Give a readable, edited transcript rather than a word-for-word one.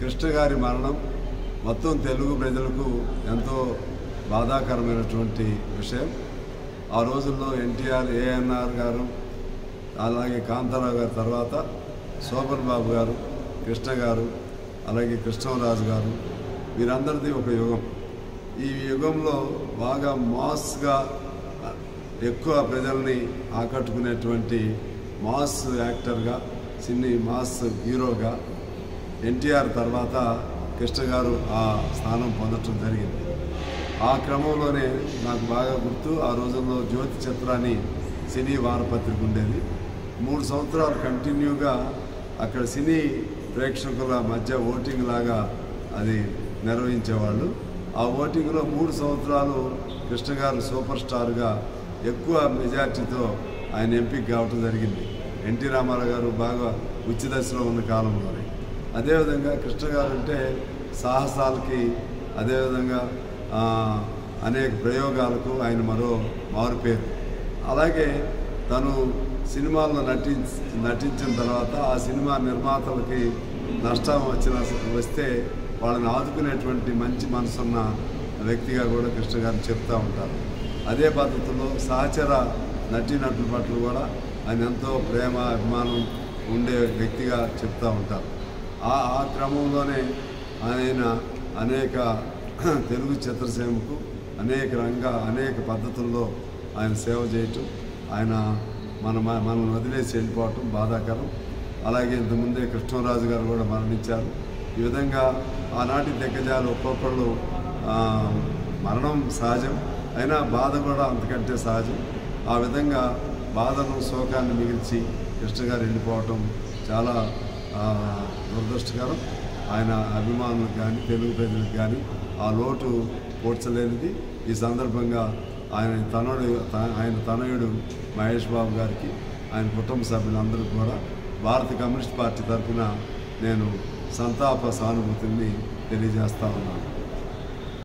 కృష్ణ గారి మరణం మొత్తం తెలుగు ప్రజలకు ఎంతో బాధాకరమైనటువంటి విషయం. ఆ రోజుల్లో ఎన్టీఆర్, ఏఎన్ఆర్ గారు, అలాగే కాంతారావు గారి తర్వాత శోభన్ బాబు గారు, కృష్ణ గారు, అలాగే కృష్ణరాజు గారు, వీరందరిది ఒక యుగం. ఈ యుగంలో బాగా మాస్గా ఎక్కువ ప్రజల్ని ఆకట్టుకునేటువంటి మాస్ యాక్టర్గా, సినీ మాస్ హీరోగా ఎన్టీఆర్ తర్వాత కృష్ణ గారు ఆ స్థానం పొందటం జరిగింది. ఆ క్రమంలోనే నాకు బాగా గుర్తు, ఆ రోజుల్లో జ్యోతి చిత్రాన్ని సినీ వారపత్రిక ఉండేది. 3 సంవత్సరాలు కంటిన్యూగా అక్కడ సినీ ప్రేక్షకుల మధ్య ఓటింగ్ లాగా అది నిర్వహించేవాళ్ళు. ఆ ఓటింగ్లో 3 సంవత్సరాలు కృష్ణ గారు సూపర్ స్టార్గా ఎక్కువ మెజార్టీతో ఆయన ఎంపిక కావటం జరిగింది. ఎన్టీ రామారావు గారు బాగా ఉచ్చ దశలో ఉన్న కాలంలోనే. అదేవిధంగా కృష్ణ గారు అంటే సాహసాలకి, అదేవిధంగా అనేక ప్రయోగాలకు ఆయన మరో మారుపేరు. అలాగే తను సినిమాల్లో నటించిన తర్వాత ఆ సినిమా నిర్మాతలకి నష్టం వస్తే వాళ్ళని ఆదుకునేటువంటి మంచి మనసున్న వ్యక్తిగా కూడా కృష్ణ గారు చెప్తూ ఉంటారు. అదే పద్ధతిలో సహచర నటీనటుల పట్ల కూడా ఆయన ఎంతో ప్రేమ, అభిమానం ఉండే వ్యక్తిగా చెప్తూ ఉంటారు. ఆ క్రమంలోనే ఆయన అనేక తెలుగు చిత్రసీమకు అనేక పద్ధతుల్లో ఆయన సేవ చేయటం, ఆయన మనల్ని వదిలేసి వెళ్ళిపోవటం బాధాకరం. అలాగే ఇంతకుముందే కృష్ణరాజు గారు కూడా మరణించారు. ఈ విధంగా ఆనాటి దిగ్గజాలు ఒక్కొక్కళ్ళు మరణం సహజం, అయినా బాధ కూడా అంతకంటే సహజం. ఆ విధంగా బాధను, శోకాన్ని మిగిల్చి కృష్ణ గారు వెళ్ళిపోవటం చాలా దురదృష్టకరం. ఆయన అభిమానులకు కానీ, తెలుగు ప్రజలకు కానీ ఆ లోటు పూడ్చలేనిది. ఈ సందర్భంగా ఆయన తనయుడు మహేష్ బాబు గారికి, ఆయన కుటుంబ సభ్యులందరూ కూడా భారత కమ్యూనిస్ట్ పార్టీ తరఫున నేను సంతాప సానుభూతిని తెలియజేస్తా ఉన్నాను.